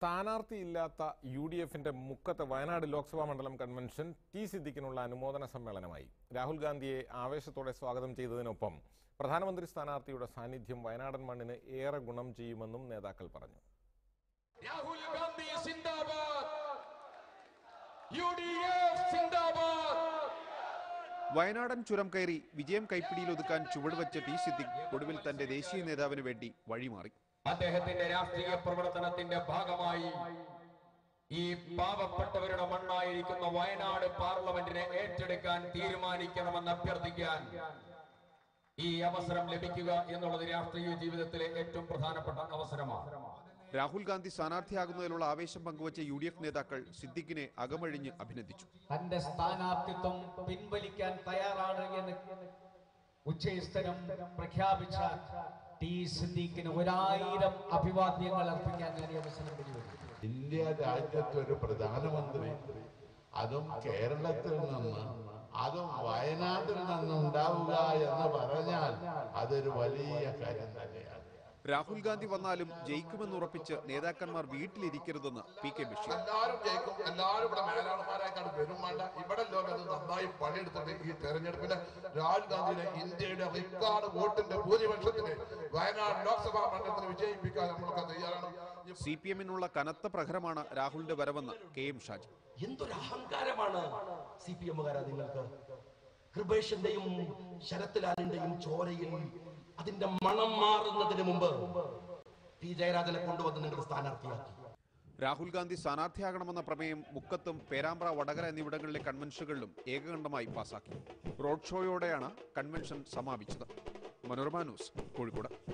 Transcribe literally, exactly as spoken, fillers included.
സ്ഥാനാർത്ഥിയില്ലാത്ത U D എഫിന്റെ മുക്കത്ത് വയനാട് ലോക്സഭാ മണ്ഡലം കൺവെൻഷൻ ടി സിദ്ദിഖിനുള്ള അനുമോദന സമ്മേളനമായി. രാഹുൽ ഗാന്ധിയെ ആവേശത്തോടെ സ്വാഗതം ചെയ്തതിനൊപ്പം പ്രധാനമന്ത്രി സ്ഥാനാർത്ഥിയുടെ സാന്നിധ്യം വയനാടൻ മണ്ണിന് ഏറെ ഗുണം ചെയ്യുമെന്നും നേതാക്കൾ പറഞ്ഞു. രാഹുൽ ഗാന്ധി സിന്ദാബാദ്, യു ഡി എഫ് സിന്ദാബാദ്. വയനാടൻ ചുരം കയറി വിജയം കൈപ്പിടിയിൽ ഒതുക്കാൻ ചുവടുവെച്ച ടി സിദ്ദിഖ് ഒടുവിൽ തന്റെ ദേശീയ നേതാവിന് വേണ്ടി വഴിമാറി. അദ്ദേഹത്തിന്റെ രാഷ്ട്രീയ പ്രവർത്തനത്തിന്റെ ഭാഗമായി ഈ പാവപ്പെട്ടവരുടെ മണ്ണായിരിക്കുന്ന വയനാട് പാർലമെന്റിനെ ഏറ്റെടുക്കാൻ തീരുമാനിക്കണമെന്ന് അഭ്യർത്ഥിക്കാൻ ഈ അവസരം ലഭിക്കുക എന്നുള്ളത് രാഷ്ട്രീയ ജീവിതത്തിലെ ഏറ്റവും പ്രധാനപ്പെട്ട അവസരമാണ്. രാഹുൽ ഗാന്ധി സ്ഥാനാർത്ഥിയാകുന്നതിലുള്ള ആവേശം പങ്കുവച്ച യു ഡി എഫ് നേതാക്കൾ സിദ്ദിഖിനെ അകമഴിഞ്ഞ് അഭിനന്ദിച്ചു. തന്റെ സ്ഥാനാർത്ഥിത്വം പിൻവലിക്കാൻ തയ്യാറാണ് എന്ന് ഉച്ചസ്ഥലം പ്രഖ്യാപിച്ച ടി സിദ്ദിഖിന് ഒരായിരം അഭിവാദ്യങ്ങൾ അർപ്പിക്കാൻ ഞാൻ അവസരം ലഭിച്ചു. ഇന്ത്യ രാജ്യത്ത് ഒരു പ്രധാനമന്ത്രി, അതും കേരളത്തിൽ നിന്ന്, അതും വയനാട്ടിൽ നിന്നുണ്ടാവുക എന്ന് പറഞ്ഞാൽ അതൊരു വലിയ കാര്യം തന്നെയാണ്. രാഹുൽ ഗാന്ധി വന്നാലും ജയിക്കുമെന്നുറപ്പിച്ച് നേതാക്കന്മാർ വീട്ടിലിരിക്കരുതെന്ന് പി കെ ബഷീർ. എല്ലാവരും ജയിക്കും, എല്ലാവരും ഇവിടെ മേലാളന്മാരായിട്ടാണ് വരും വേണ്ട. ഇവിടെ ലോകത്ത് നന്നായി പണിയെടുത്തിട്ട് ഈ തെരഞ്ഞെടുപ്പിന് രാഹുൽ ഗാന്ധിയുടെ ഇന്ത്യയുടെ റിക്കാർഡ് വോട്ടിന്റെ ഭൂരിപക്ഷത്തിന് വയനാട് ലോക്സഭാ മണ്ഡലത്തിന് വിജയിപ്പിക്കാൻ നമ്മളൊക്കെ തയ്യാറാണ്. സി പി എമ്മിനുള്ള കനത്ത പ്രഹരമാണ് രാഹുലിന്റെ വരവെന്ന് കെ എം ഷാജി. എന്തൊരു അഹങ്കാരമാണ് സി പി എമ്മുകാരാ നിങ്ങൾക്ക്. കൃപേഷിന്റെയും ശരത്ലാലിന്റെയും ചോരയിൽ അതിന്റെ മണം മാറുന്നതിന് മുമ്പ് പി ജയരാജനെ കൊണ്ടുവന്ന് നിങ്ങൾ സ്ഥാനാർത്ഥിയാക്കി. രാഹുൽ ഗാന്ധി സ്ഥാനാർത്ഥിയാകണമെന്ന പ്രമേയം മുക്കത്തും പേരാമ്പ്ര, വടകര എന്നിവിടങ്ങളിലെ കൺവെൻഷനുകളിലും ഏകകണ്ഠമായി പാസാക്കി. റോഡ് ഷോയോടെയാണ് കൺവെൻഷൻ സമാപിച്ചത്. മനോരമ ന്യൂസ്, കോഴിക്കോട്.